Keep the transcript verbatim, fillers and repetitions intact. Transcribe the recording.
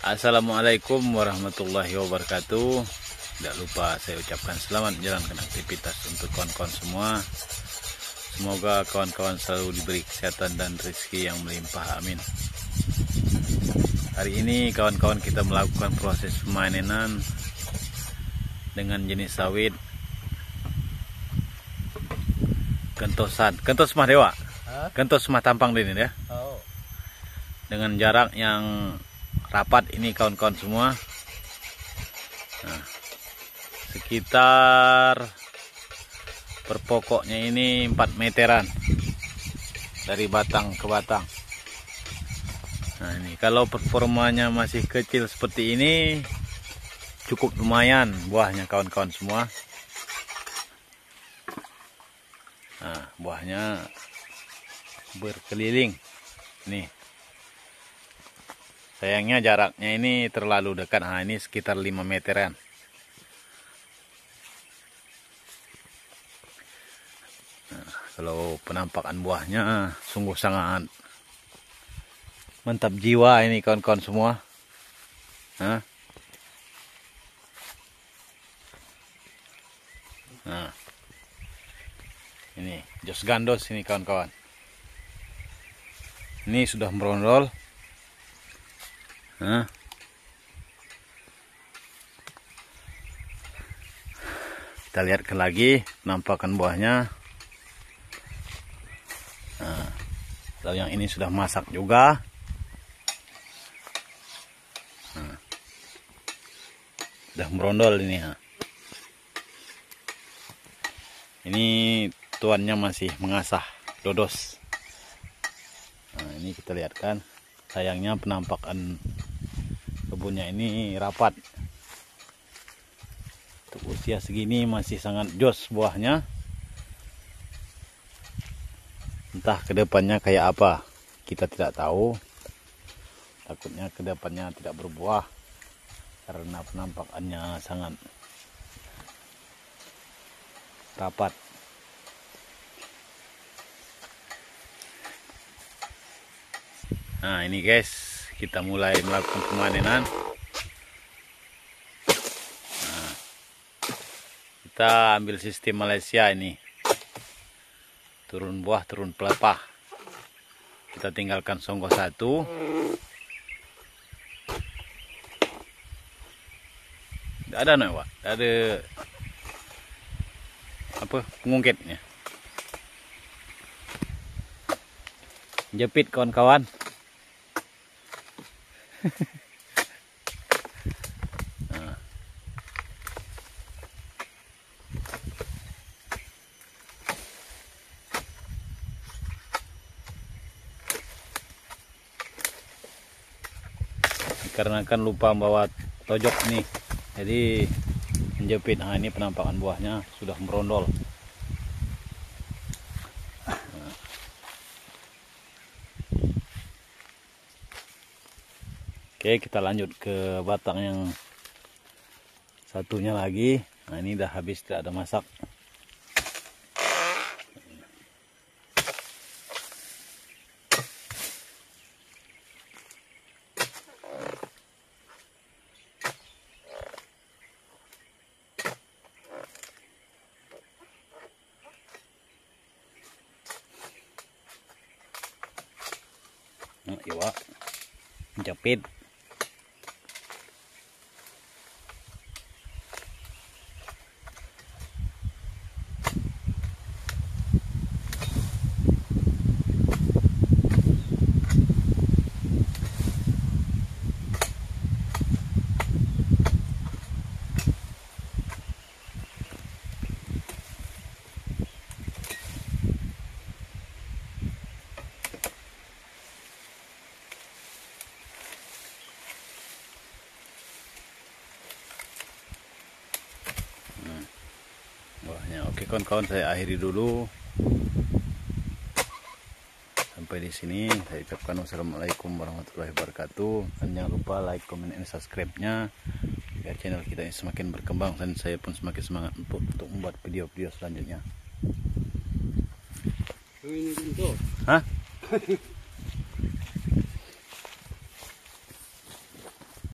Assalamualaikum warahmatullahi wabarakatuh. Tidak lupa saya ucapkan selamat menjalankan aktivitas untuk kawan-kawan semua. Semoga kawan-kawan selalu diberi kesehatan dan rezeki yang melimpah, amin. Hari ini kawan-kawan kita melakukan proses pemanenan dengan jenis sawit gentosan, gentos mah dewa, gentos mah tampang ini ya. Oh. Dengan jarak yang rapat ini kawan-kawan semua. Nah, sekitar per pokoknya ini empat meteran dari batang ke batang. Nah ini kalau performanya masih kecil seperti ini cukup lumayan buahnya kawan-kawan semua. Nah buahnya berkeliling nih. Sayangnya jaraknya ini terlalu dekat. Nah ini sekitar lima meteran. Nah, kalau penampakan buahnya sungguh sangat mantap jiwa ini kawan-kawan semua. Nah. Nah. Ini jos gandos ini kawan-kawan. Ini sudah merondol. Nah. Kita lihat ke lagi penampakan buahnya. Nah, kalau yang ini sudah masak juga. Nah, sudah merondol ini. Ha. Ini tuannya masih mengasah dodos. Nah, ini kita lihat kan. Sayangnya penampakan kebunnya ini rapat. Untuk usia segini masih sangat jos buahnya. Entah kedepannya kayak apa, kita tidak tahu. Takutnya kedepannya tidak berbuah karena penampakannya sangat rapat. Nah ini guys, kita mulai melakukan pemanenan. Nah, kita ambil sistem Malaysia ini, turun buah turun pelepah. Kita tinggalkan songgok satu. Tidak ada nih Pak, tidak ada apa pengungkitnya. Jepit kawan-kawan. Nah. Dikarenakan lupa membawa tojok nih, jadi menjepit. Nah ini penampakan buahnya sudah merondol. Nah. Oke, kita lanjut ke batang yang satunya lagi. Nah ini udah habis, tidak ada masak. Nah, iwa jepit. Buahnya. Oke kawan-kawan, saya akhiri dulu sampai di sini. Saya ucapkan wassalamualaikum warahmatullahi wabarakatuh. Dan jangan lupa like, comment, dan subscribe-nya biar channel kita ini semakin berkembang dan saya pun semakin semangat untuk, untuk membuat video-video selanjutnya. Ini untuk. Hah?